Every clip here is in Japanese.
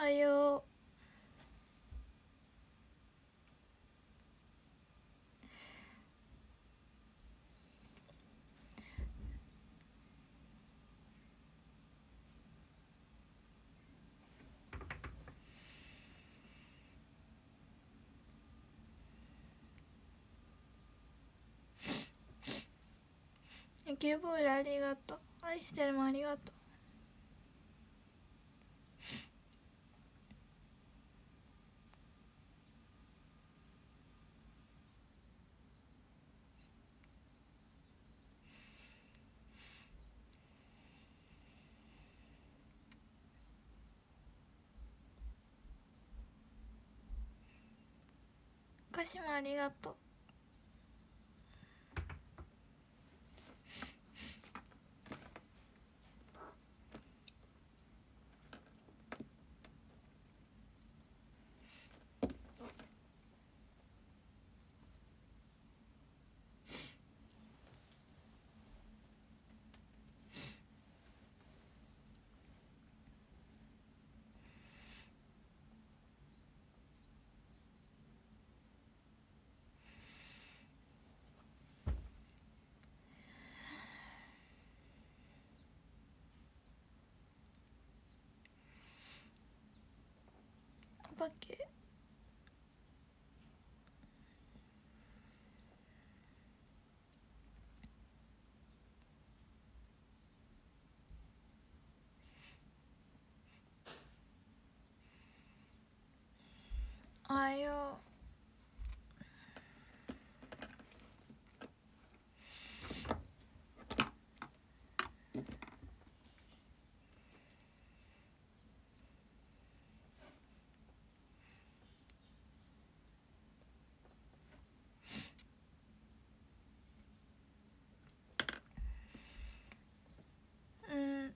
はよう。野球ボールありがとう。愛してるもありがとう。歌詞もありがとう。お化けおはよう。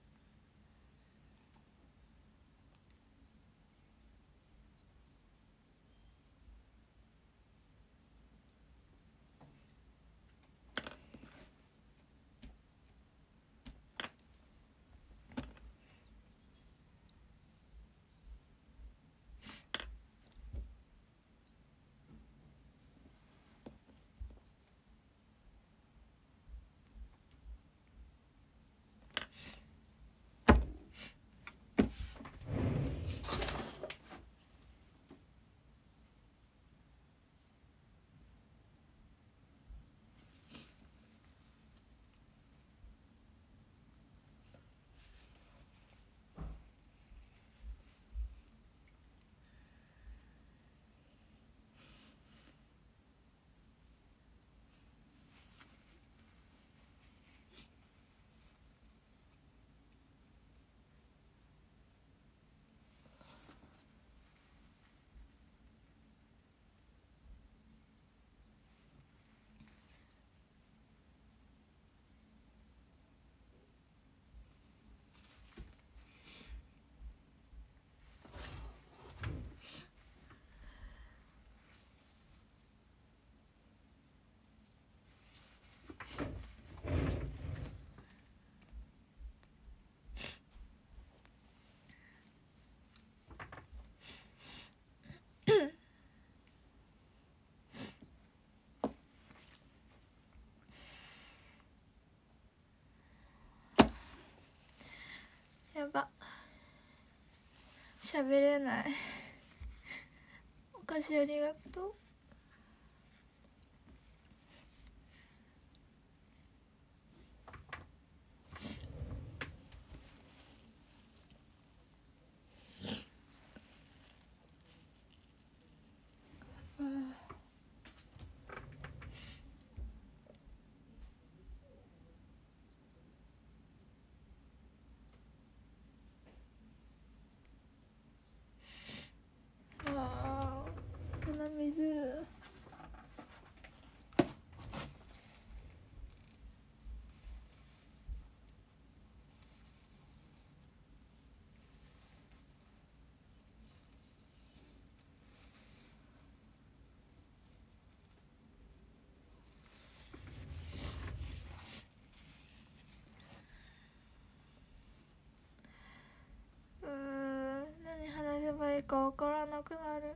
やば、喋れない。お菓子ありがとう。あー、この水でかわからなくなる。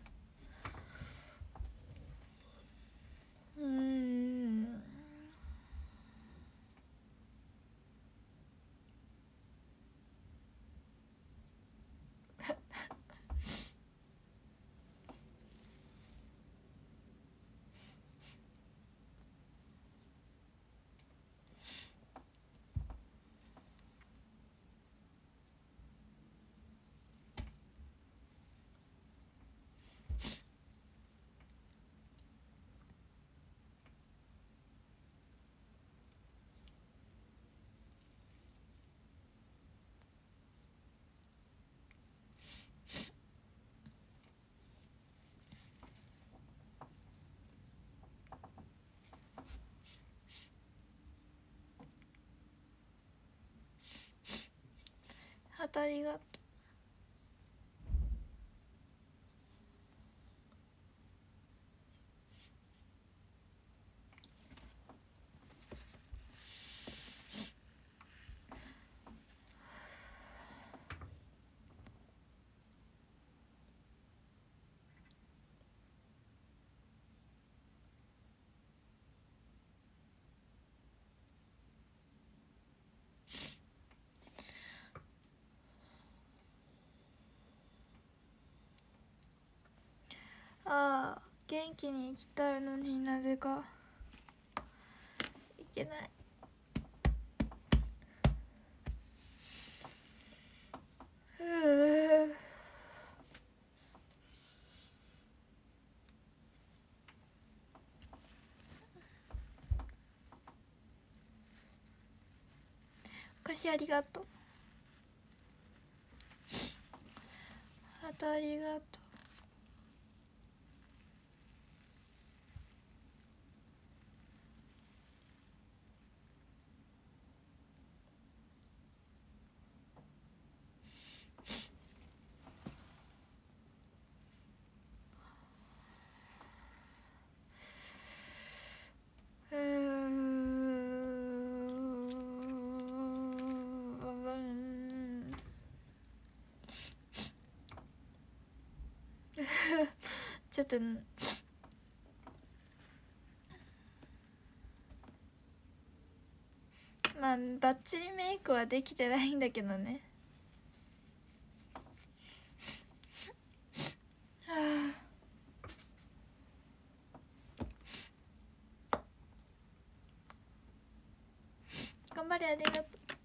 ありがとう。ああ、元気に行きたいのになぜか行けない。お菓子ありがとう。ありがとう。ちょっとまあバッチリメイクはできてないんだけどね。はあ、頑張れ、ありがとう。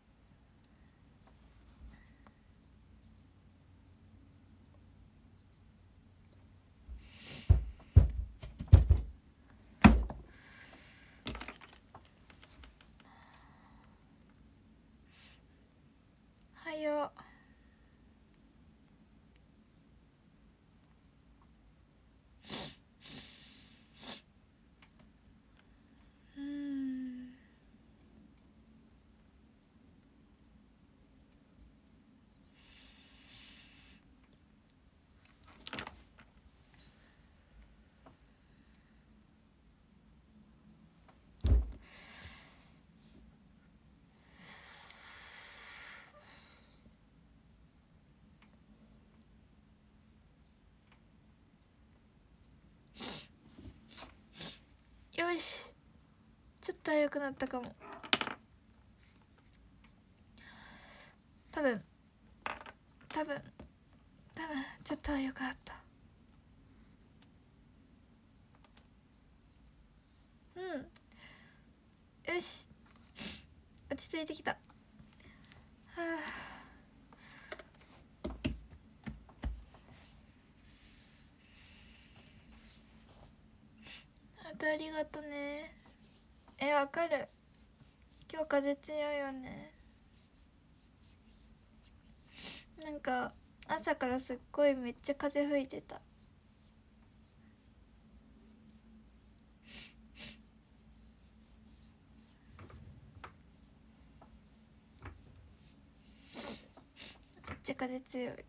はよし、ちょっと早くなったかも。多分ちょっと早くなった。よし、落ち着いてきた。はありがとね。わかる。今日風強いよね。なんか朝からすっごいめっちゃ風吹いてた。めっちゃ風強い。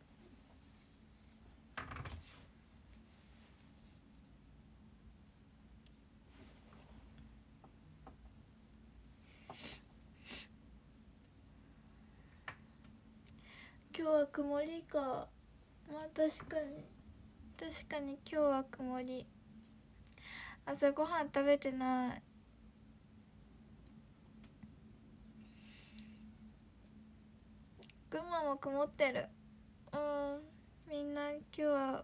今日は曇りか。 まあ確かに今日は曇り。朝ごはん食べてない。群馬も曇ってる。みんな今日は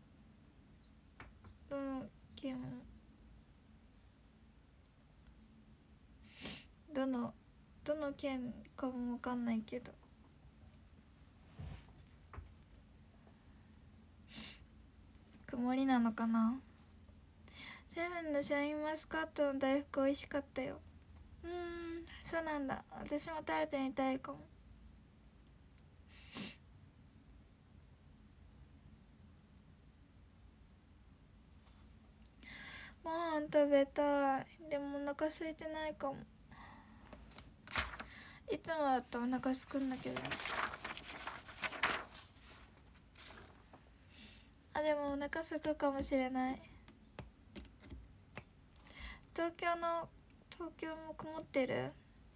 県どの県かも分かんないけど、曇りなのかな。セブンのシャインマスカットの大福美味しかったよ。そうなんだ。私も食べてみたいかも。ご飯食べたい。でもお腹空いてないかも。いつもだとお腹すくんだけどね。でもお腹すくかもしれない。東京も曇ってる。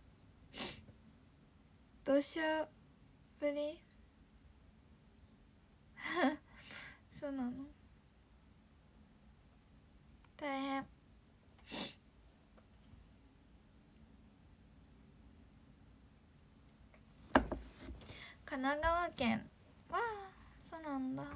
土砂降りそうなの。大変。神奈川県わあ、そうなんだ。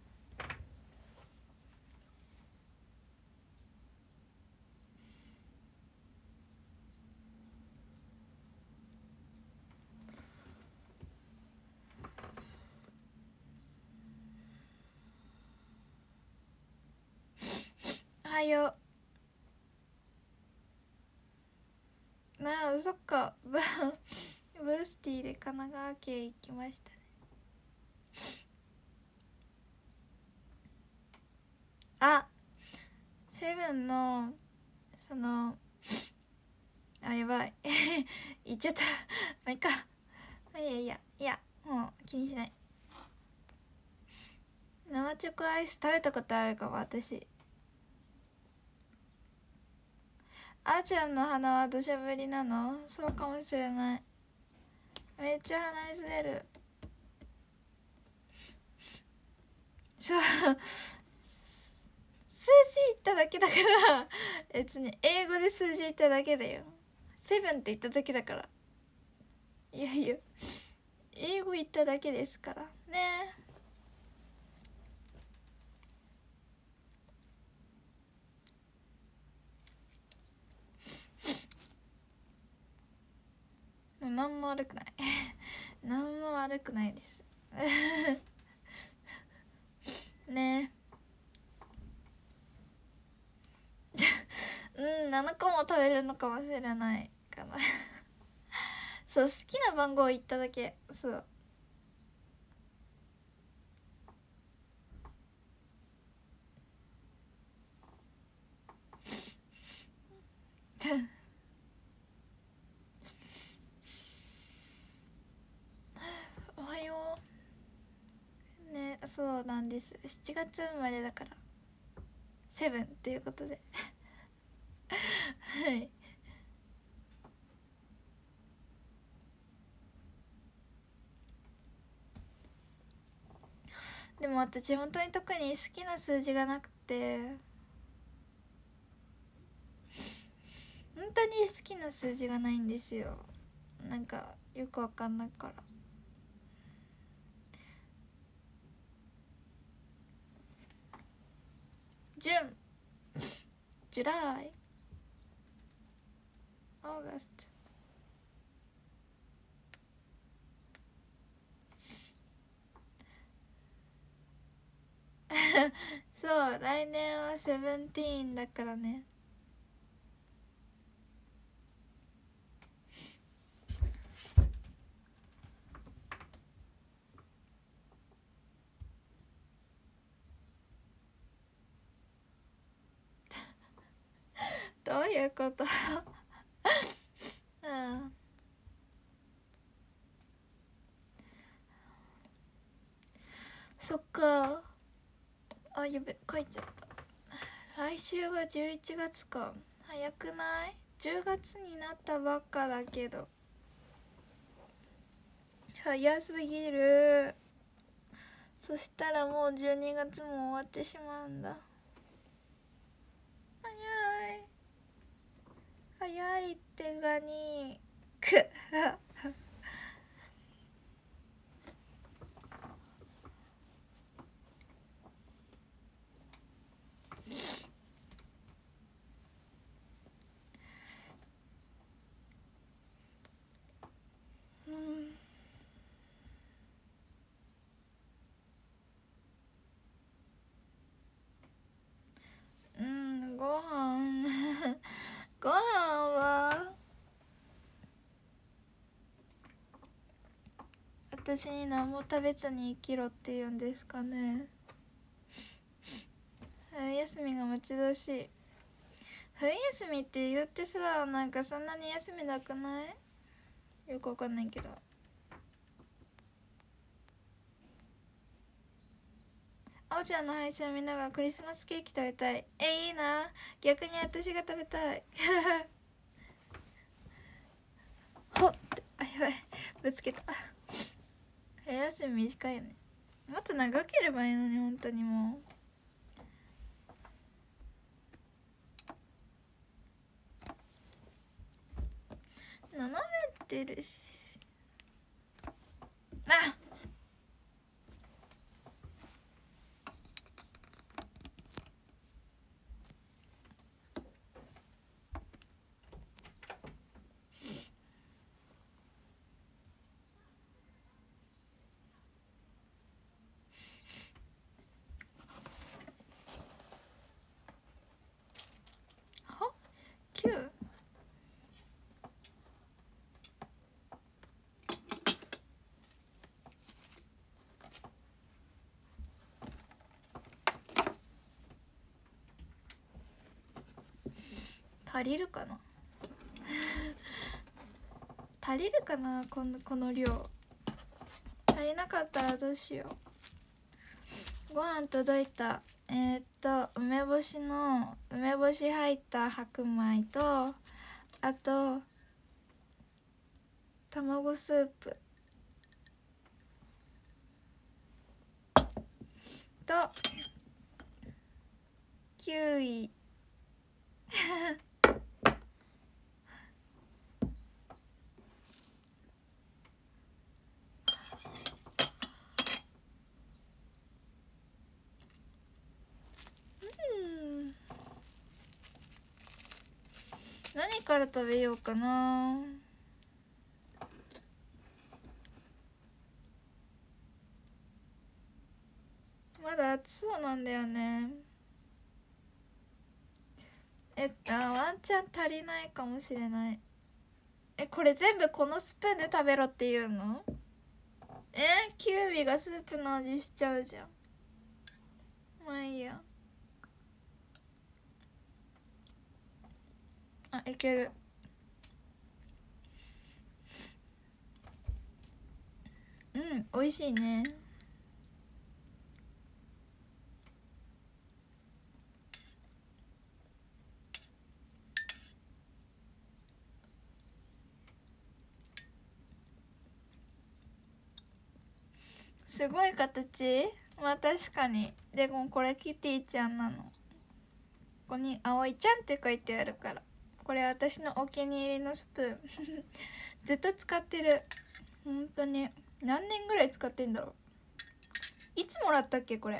おはよう。そっかブースティーで神奈川県行きましたね。セブンのやばい言っちゃったまあいいか。いやもう気にしない。生チョコアイス食べたことあるかも。私あーちゃんの鼻は土砂降りなの？そうかもしれない。めっちゃ鼻水出る。そう数字言っただけだから別に英語で数字言っただけだよ。セブンって言っただけだから。いや英語言っただけですからね。何も悪くない何も悪くないですね7個も食べるのかもしれないかなそう、好きな番号言っただけ。そうおはようね。そうなんです。7月生まれだからセブンっていうことではいでも私本当に特に好きな数字がなくて、本当に好きな数字がないんですよ。なんかよくわかんないから。ジュン、ジュライ、オーガストそう来年はセブンティーンだからね。どういうことそっか。やべ書いちゃった。来週は11月か。早くない？ 10 月になったばっかだけど早すぎる。 そしたらもう12月も終わってしまうんだ。早いってガニくご飯ご飯は私に何も食べずに生きろって言うんですかね。冬休みが待ち遠しい。冬休みって言ってさ、なんかそんなに休みなくない？よくわかんないけど。あおちゃんの配信を見ながらクリスマスケーキ食べたい。いいな。逆に私が食べたいほってやばい、ぶつけた。冬休み短いよね。もっと長ければいいのに、本当にもう斜めってるし。あっ、は9。足りるかな足りるかな、この量。足りなかったらどうしよう。ご飯届いた。梅干し入った白米と、あと卵スープとキウイ何から食べようかな。まだ暑そうなんだよね。ワンチャン足りないかもしれない。これ全部このスプーンで食べろっていうの？キウイがスープの味しちゃうじゃん。まあいいや。いける。美味しいね。すごい形。まあ確かに。でもこれキティちゃんなの。ここに葵ちゃんって書いてあるから。これ私のお気に入りのスプーンずっと使ってる。本当に何年ぐらい使ってんだろう。いつもらったっけこれ。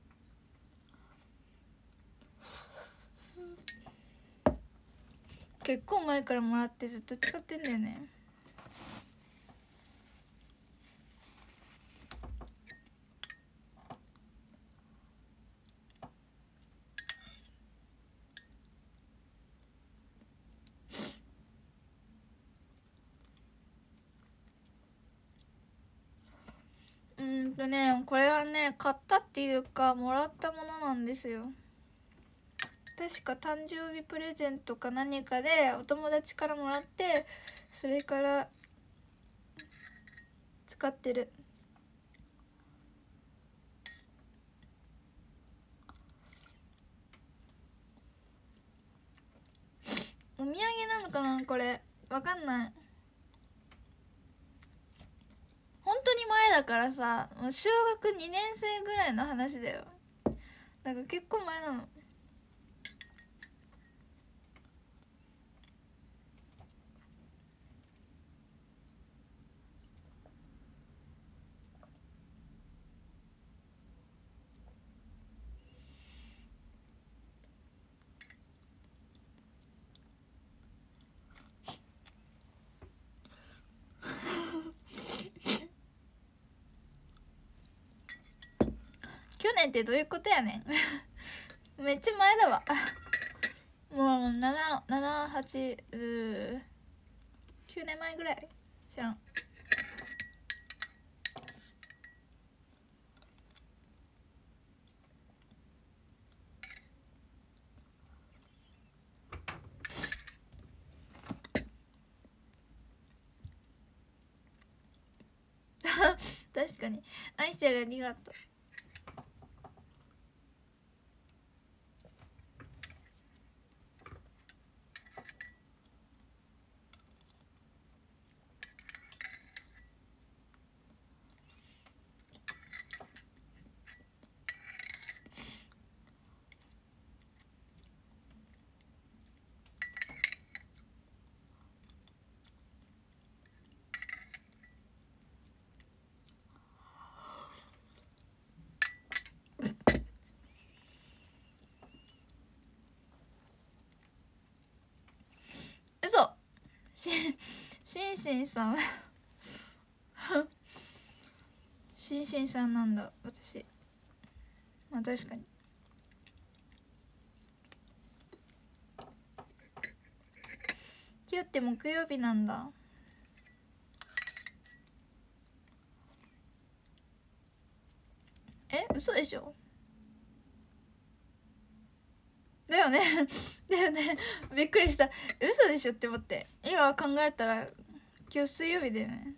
結構前からもらってずっと使ってんだよね。これはね、買ったっていうかもらったものなんですよ。確か誕生日プレゼントか何かでお友達からもらって、それから使ってる。お土産なのかなこれ。わかんない。本当に前だからさ、もう小学2年生ぐらいの話だよ。だから結構前なの。去年ってどういうことやねんめっちゃ前だわもう789年前ぐらい知らん。確かに愛してる、ありがとう。嘘しんしんさんしんしんさんなんだ私。まあ確かに。今日って木曜日なんだ。え、嘘でしょ。だよねだよね、びっくりした。嘘でしょって思って、今考えたら今日水曜日だよね。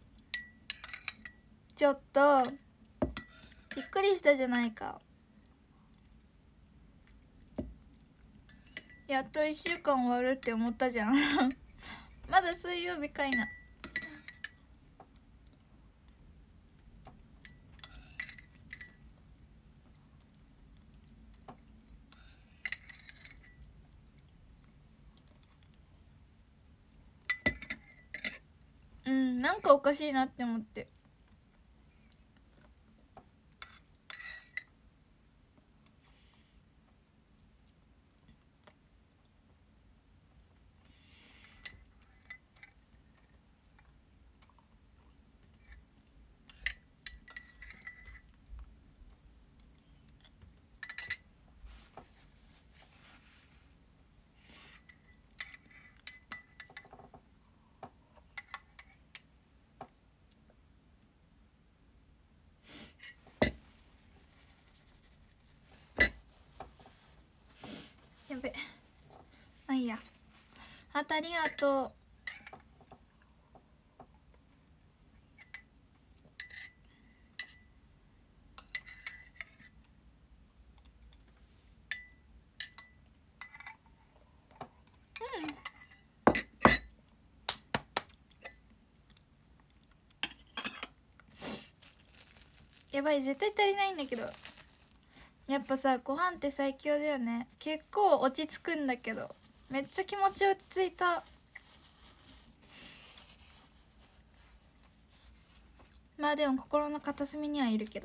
ちょっとびっくりしたじゃないか。やっと1週間終わるって思ったじゃんまだ水曜日かいな。うん、なんかおかしいなって思って。やべ、あ、いいや。ありがとう。やばい、絶対足りないんだけど。やっぱさ、ご飯って最強だよね。結構落ち着くんだけど、めっちゃ気持ち落ち着いた。まあでも心の片隅にはいるけど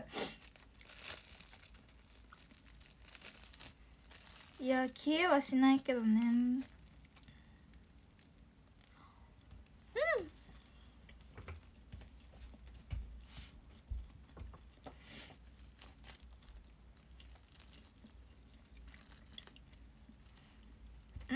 いや、消えはしないけどね。うん。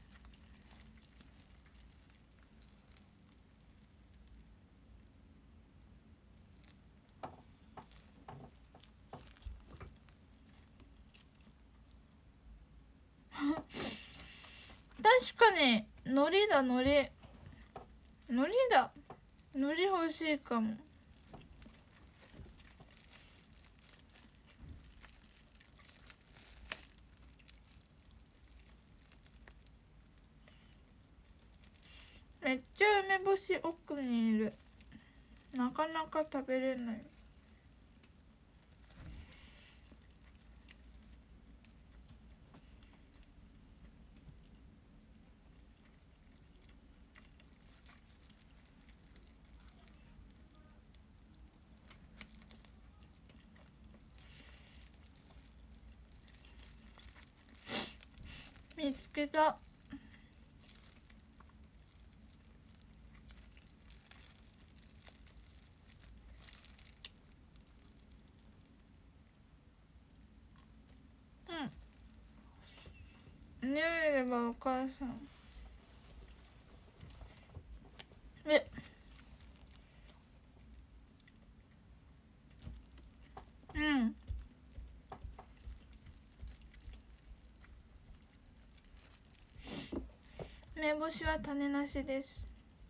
確かに海苔だ、海苔。海苔だ。海苔欲しいかも。めっちゃ梅干し奥にいる。 なかなか食べれない。見つけた。うん、ねえればお母さん。うん。梅干しは種なしです。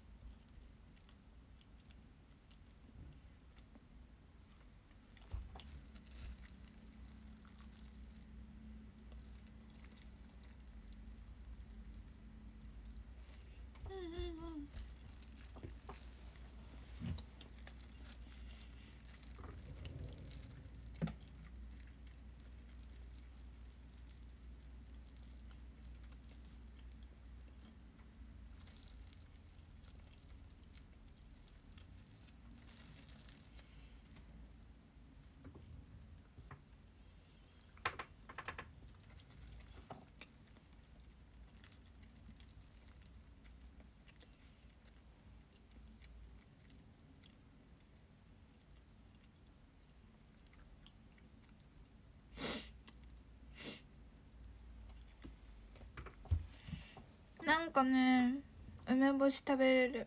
なんかね、梅干し食べれる。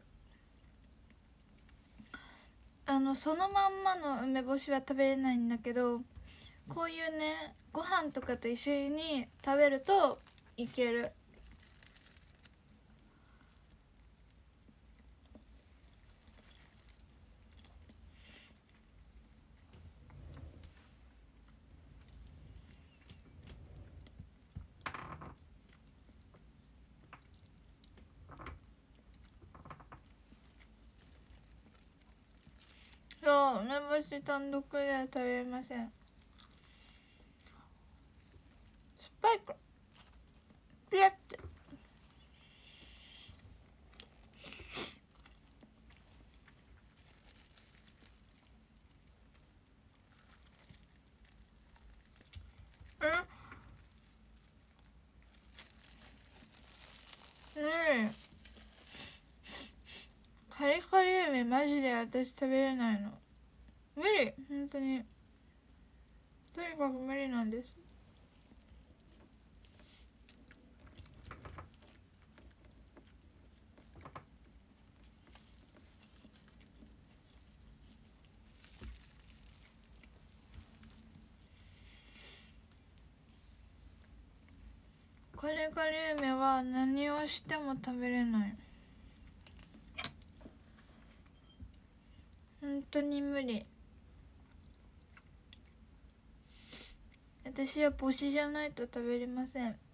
そのまんまの梅干しは食べれないんだけど、こういうねご飯とかと一緒に食べるといける。そう、梅干し単独では食べれません。スパイクピラッて。うん、カリカリ梅マジで私食べれないの。無理、本当に。とにかく無理なんです。カリカリ梅は何をしても食べれない。本当に無理。私は帽子じゃないと食べれません。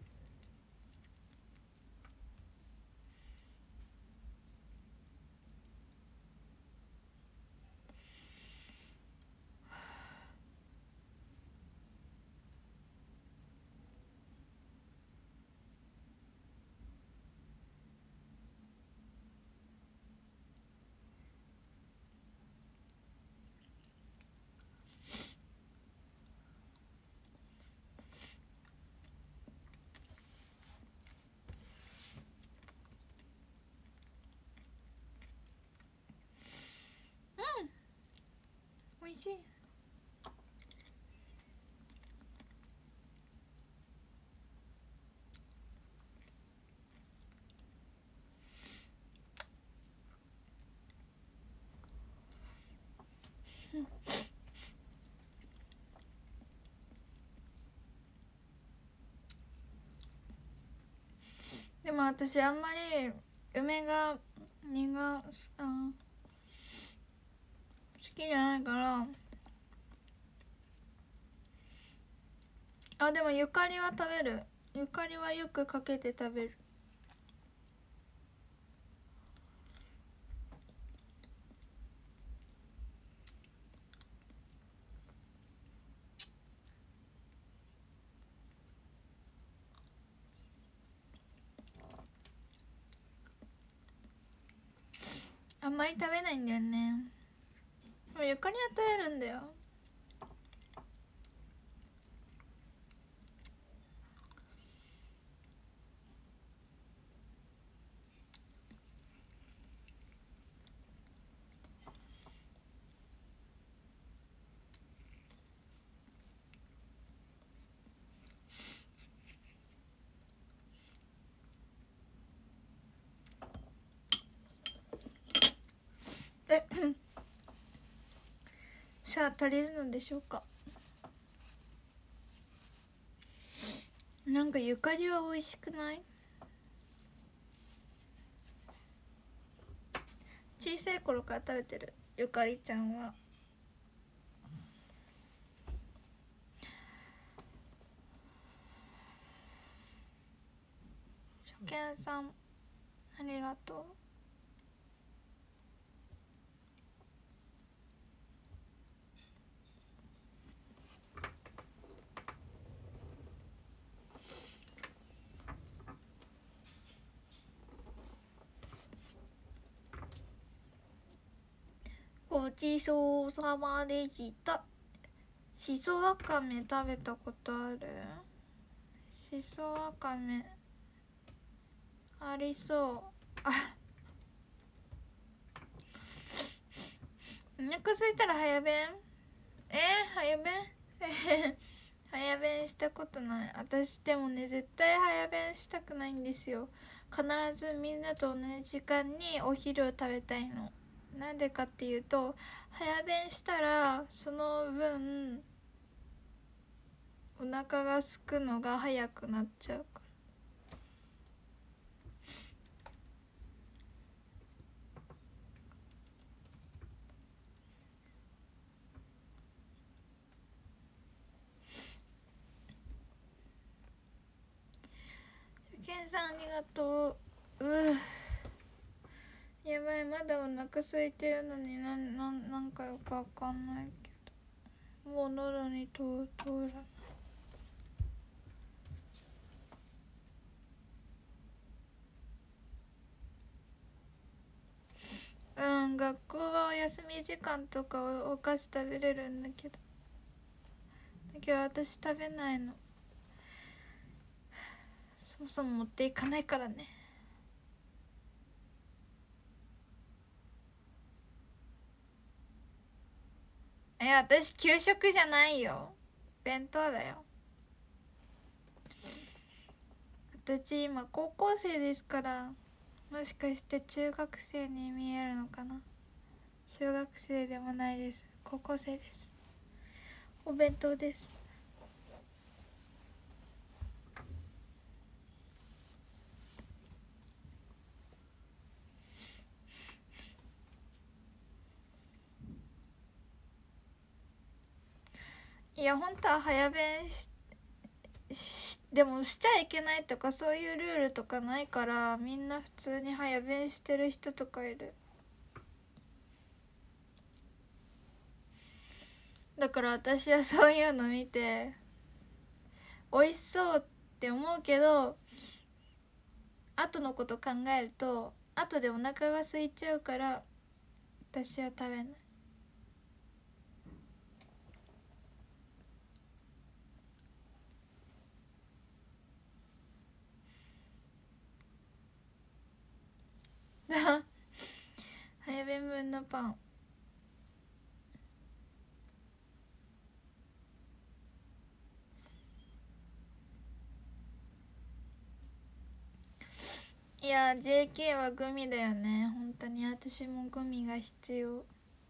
美味しい。でも私あんまり梅が好きじゃないから。あ、でもゆかりは食べる。ゆかりはよくかけて食べる。 まり食べないんだよね。でもゆかりは食べるんだよ。さあ足りるのでしょうか。なんかゆかりは美味しくない？小さい頃から食べてるゆかりちゃんは。初見さんありがとう。ごちそうさまでした。しそわかめ食べたことある？しそわかめありそう。あ、お腹空いたら早弁？早弁早弁したことない。私でもね、絶対早弁したくないんですよ。必ずみんなと同じ時間にお昼を食べたいの。なんでかっていうと、早弁したらその分お腹が空くのが早くなっちゃうから。けんさんありがとう。やばい、まだお腹空いてるのになんかよくわかんないけど、もう喉に通らない。学校は休み時間とかお菓子食べれるんだけど私食べないの。そもそも持っていかないからね。私給食じゃないよ、弁当だよ。私今高校生ですから。もしかして中学生に見えるのかな。小学生でもないです、高校生です。お弁当です。いや本当は早弁でもしちゃいけないとかそういうルールとかないから、みんな普通に早弁してる人とかいる。だから私はそういうの見て美味しそうって思うけど、後のこと考えると後でお腹が空いちゃうから私は食べない。早弁分のパン。いや JK はグミだよね。本当に私もグミが必要。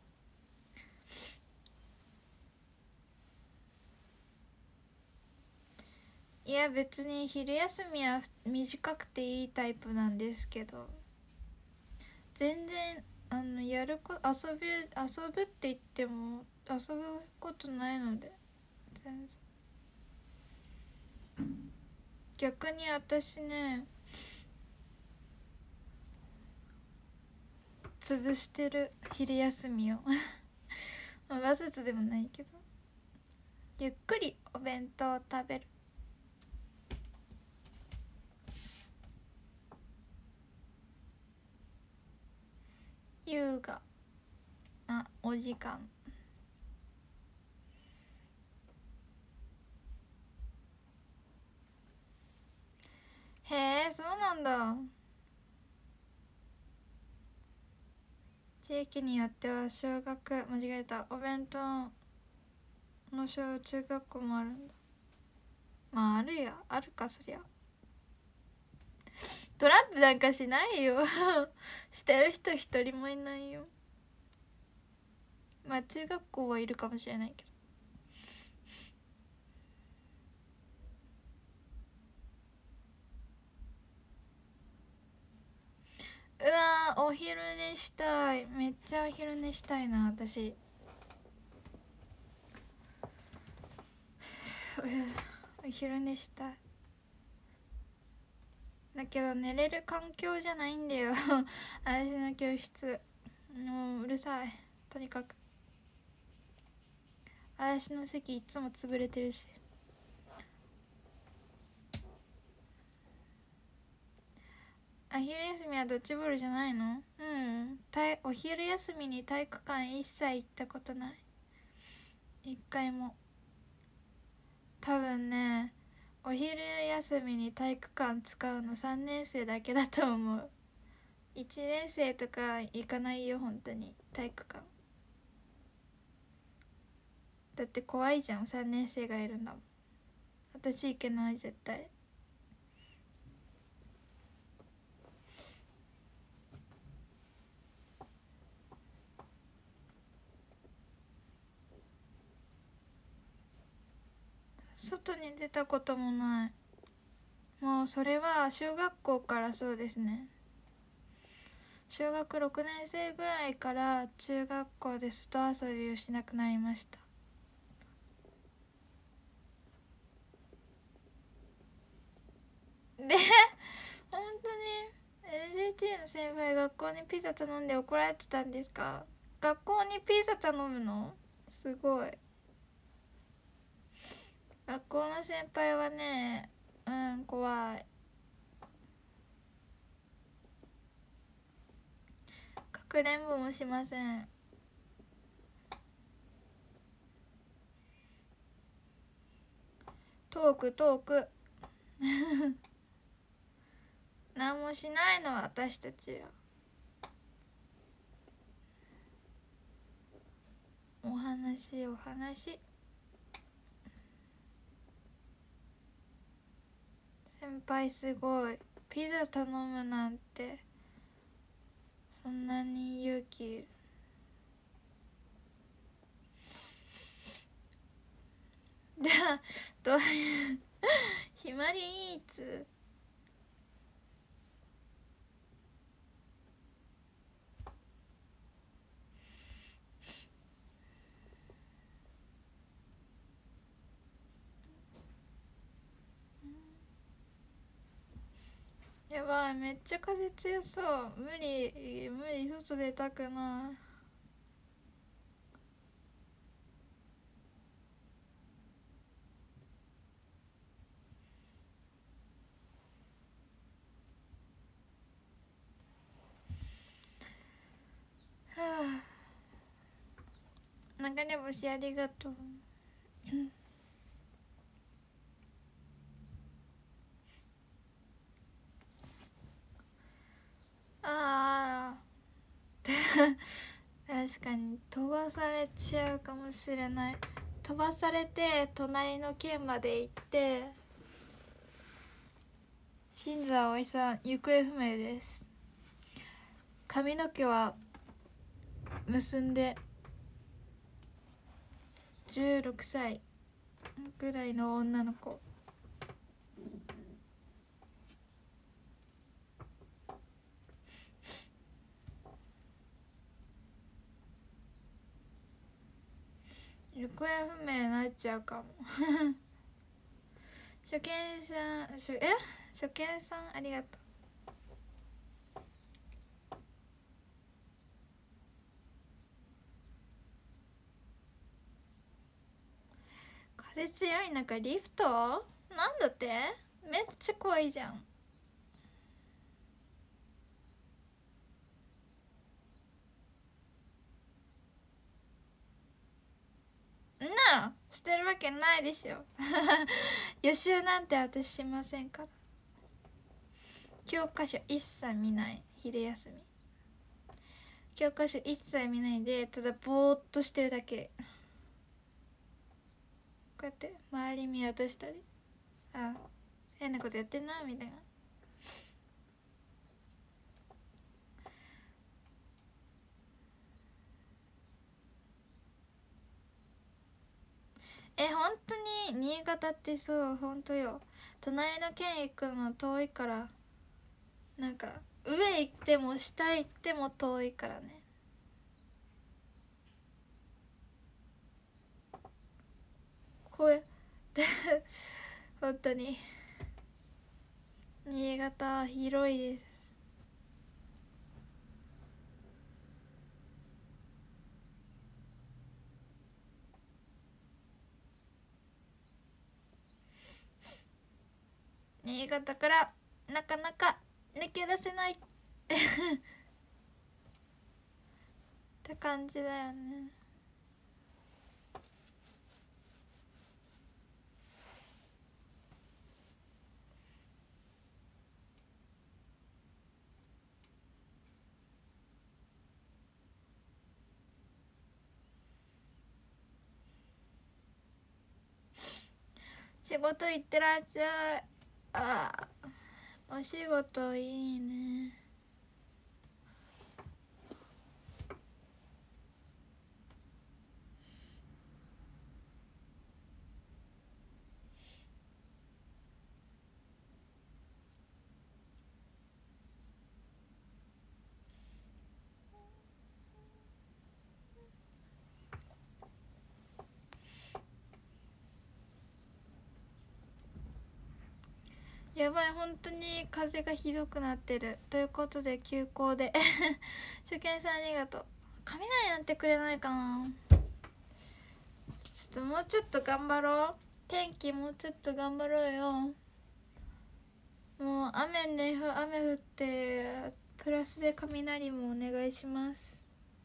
いや別に昼休みは短くていいタイプなんですけど、全然やるこ遊ぶって言っても遊ぶことないので、全然。逆に私ね潰してる昼休みをまあわざとでもないけど、ゆっくりお弁当を食べる。 優雅なお時間。へえ、そうなんだ。地域によっては小学、間違えた、お弁当の小中学校もあるんだ。まああるや、あるかそりゃ。トランプなんかしないよしてる人一人もいないよ。まあ中学校はいるかもしれないけど。うわー、お昼寝したい。めっちゃお昼寝したいな私。お昼寝したい。だけど寝れる環境じゃないんだよ私の教室。もううるさい。とにかく私の席いつも潰れてるし。お昼休みはドッジボールじゃないの？うん、お昼休みに体育館一切行ったことない。一回も。多分ね、お昼休みに体育館使うの3年生だけだと思う。1年生とか行かないよ本当に体育館。だって怖いじゃん、3年生がいるんだもん。私行けない絶対。外に出たこともない。もうそれは小学校からそうですね。小学6年生ぐらいから中学校で外遊びをしなくなりました。で本当に NGT の先輩、学校にピザ頼んで怒られてたんですか？学校にピザ頼むの？すごい。学校の先輩はね、怖い。かくれんぼもしません。トーク何もしないのは私たちよ。お話。先輩すごい。ピザ頼むなんてそんなに勇気いる？どういうひまりイーツ。やばい、めっちゃ風強そう。無理外出たくない。はあ、流れ星ありがとうあ確かに飛ばされちゃうかもしれない。飛ばされて隣の県まで行って新沢葵さん行方不明です。髪の毛は結んで16歳ぐらいの女の子。行方不明になっちゃうかも初見さん初見さんありがとう。風強い中リフトなんだって？めっちゃ怖いじゃん。 なしてるわけないでしょ予習なんて私しませんから。教科書一切見ない。昼休み教科書一切見ないで、ただぼーっとしてるだけ。こうやって周り見渡したり、あ、変なことやってんなみたいな。本当に新潟ってそう本当よ。隣の県行くの遠いから、なんか上行っても下行っても遠いからね。こうやって本当に新潟は広いです。新潟からなかなか抜け出せないって感じだよね。仕事行ってらっしゃい。ああ、お仕事いいね。やばい、本当に風がひどくなってるということで休校で初見さんありがとう。雷なんてくれないかな。ちょっともうちょっと頑張ろう。天気もうちょっと頑張ろうよ。もう雨降ってプラスで雷もお願いします。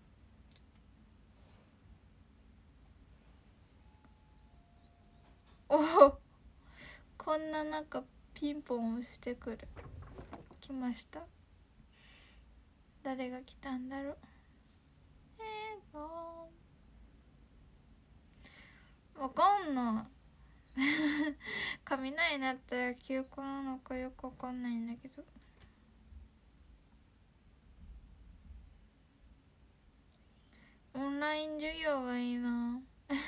おお、こんな中ピンポン押してくる。来ました。誰が来たんだろう。わかんない雷鳴ったら休校なのかよくわかんないんだけど。オンライン授業がいいな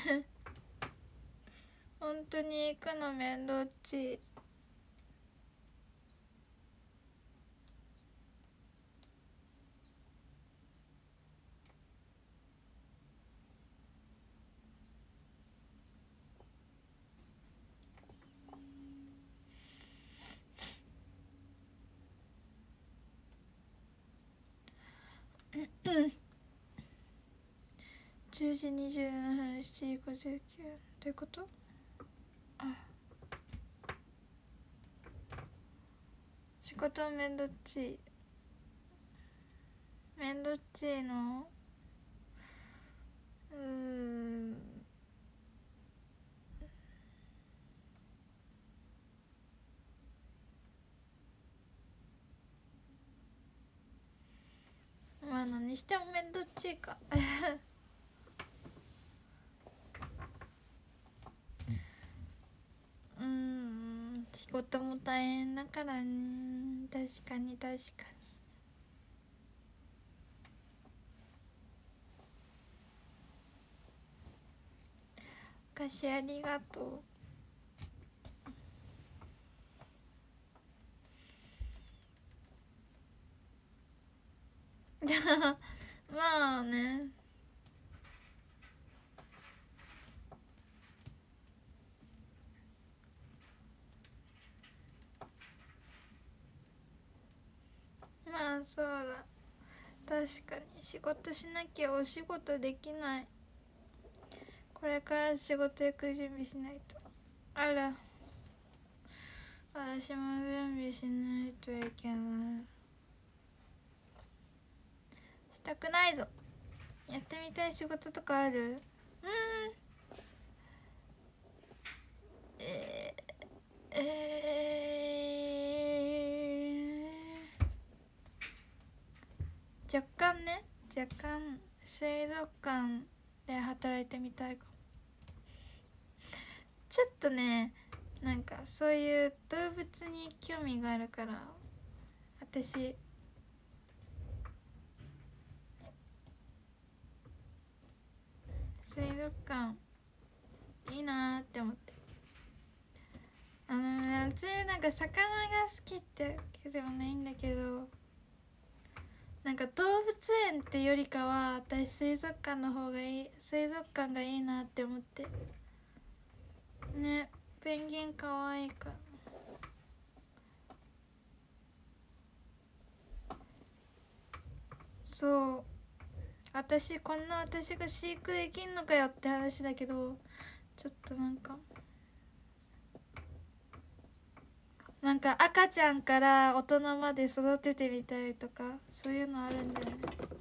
本当に行くの面倒っちい。10時27分、7時59分。どういうこと？あ、仕事めんどっちい。めんどっちいの？まあ何してもめんどっちいか仕事も大変だからね。確かに確かに。お菓子ありがとうまあね。まあそうだ、確かに仕事しなきゃお仕事できない。これから仕事行く準備しないと。あら、私も準備しないといけない。したくないぞ。やってみたい仕事とかある？ 若干ね、若干水族館で働いてみたいかも。ちょっとね、なんかそういう動物に興味があるから、私水族館いいなーって思って。別になんか魚が好きってわけでもないんだけど、なんか動物園ってよりかは私水族館の方がいい、水族館がいいなって思ってね。ペンギンかわいいから。そう、私こんな私が飼育できんのかよって話だけど、ちょっとなんか赤ちゃんから大人まで育ててみたりとか、そういうのあるんだよね。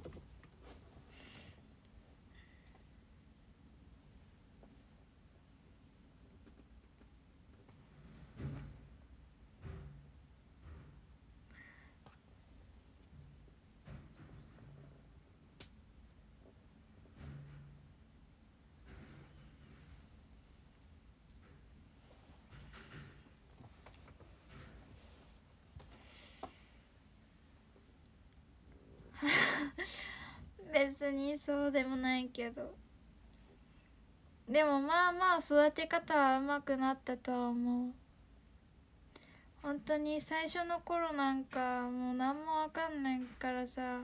別にそうでもないけど、でもまあまあ育て方は上手くなったとは思う。本当に最初の頃なんかもう何もわかんないからさ、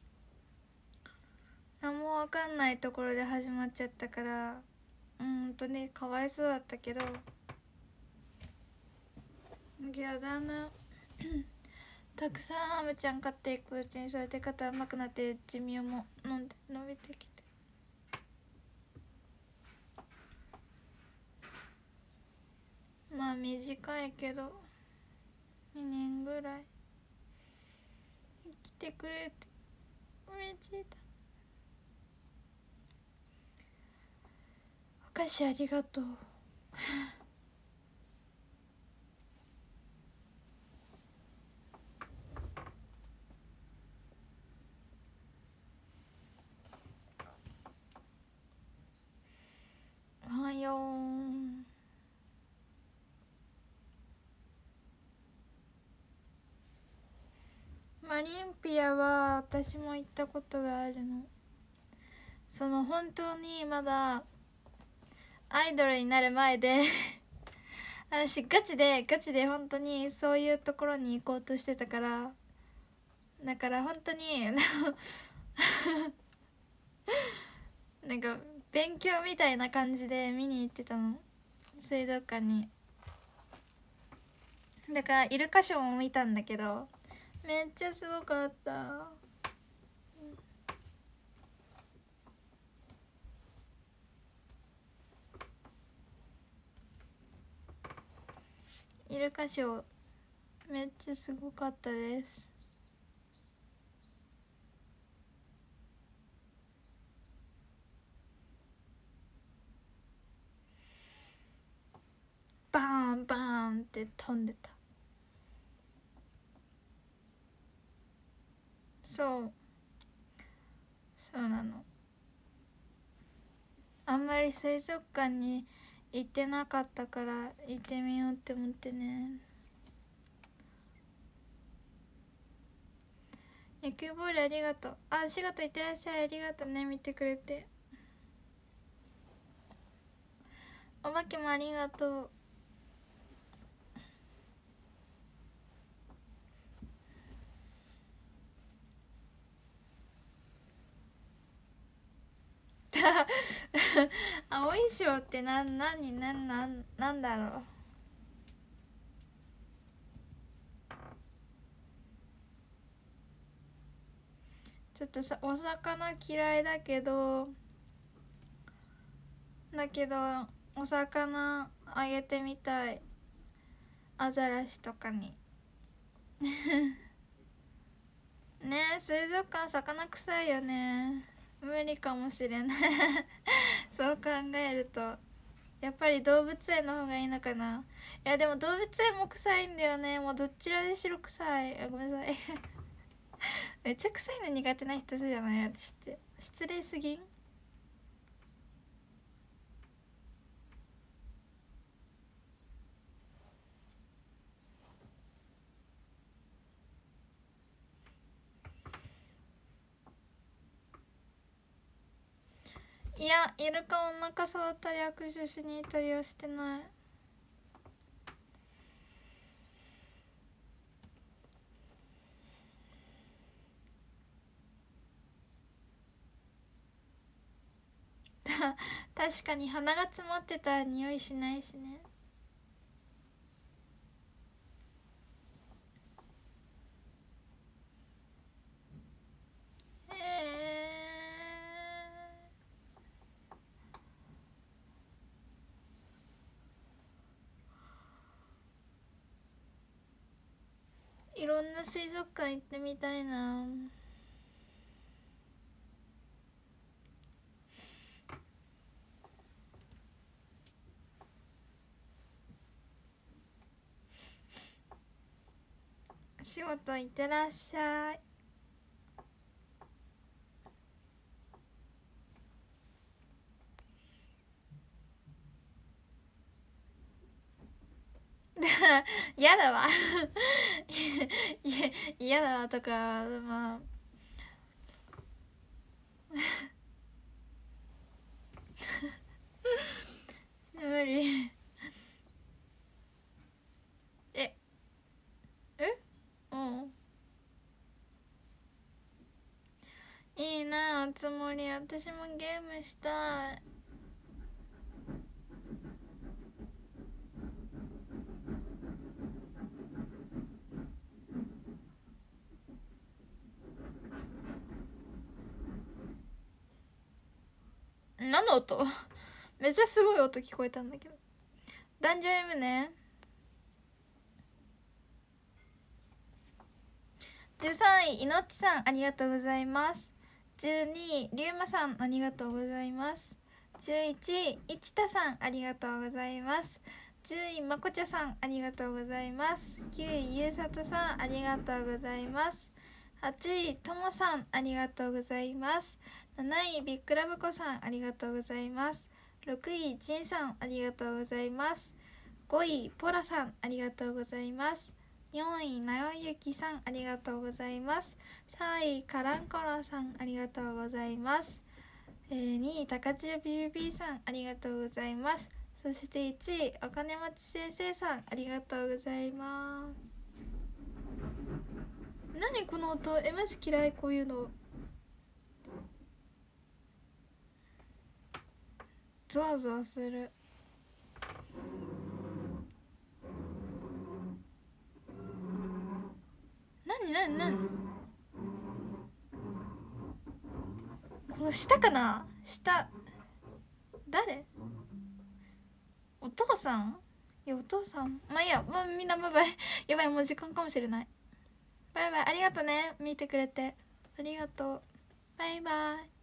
何もわかんないところで始まっちゃったから、本当にかわいそうだったけど、いやだなたくさんハムちゃん飼っていくうちに育て方上手くなって、寿命も伸びてきて、まあ短いけど2年ぐらい生きてくれて嬉しいだ。お菓子ありがとうおはよう。マリンピアは私も行ったことがあるの。その本当にまだアイドルになる前で私ガチで本当にそういうところに行こうとしてたから、だから本当になんか勉強みたいな感じで見に行ってたの、水族館に。だからイルカショーも見たんだけど、めっちゃすごかった。イルカショーめっちゃすごかったです。バーンバーンって飛んでた。そうなの。あんまり水族館に行ってなかったから行ってみようって思ってね。野球ボールありがとう。仕事いってらっしゃい。ありがとうね、見てくれて。おまけもありがとう。青い賞ってなんだろう。ちょっとさ、お魚嫌いだけどお魚あげてみたい。アザラシとかにねえ、水族館魚臭いよね。無理かもしれないそう考えるとやっぱり動物園の方がいいのかな。いやでも動物園も臭いんだよね。もうどちらでしろ臭い。ごめんなさいめっちゃ臭いの苦手な人じゃない私って。失礼すぎん？いや、イルカお腹触ったり握手しに行ったりはしてない。確かに鼻が詰まってたら匂いしないしね。いろんな水族館行ってみたいな。仕事行ってらっしゃい。嫌だわ嫌だわとか、まあ無理。えうん、いいなあつ森。私もゲームしたい。何の音？めっちゃすごい音聞こえたんだけど。男女 M ね。13位いのっちさんありがとうございます。12位りゅうまさんありがとうございます。11位いちたさんありがとうございます。10位まこちゃさんありがとうございます。9位ゆうさとさんありがとうございます。8位ともさんありがとうございます。7位ビッグラブコさんありがとうございます。6位ジンさんありがとうございます。5位ポラさんありがとうございます。4位なよゆきさんありがとうございます。3位カランコロさんありがとうございます。2位高千代 BBB さんありがとうございます。そして1位お金持ち先生さんありがとうございます。何この音？マジ嫌いこういうの。ゾワゾワする。何この下かな？下誰？お父さん？いやお父さん、まあいいや、もうみんなバイバイ。やばい、もう時間かもしれない。バイバイ、ありがとね、見てくれてありがとう。バイバイ。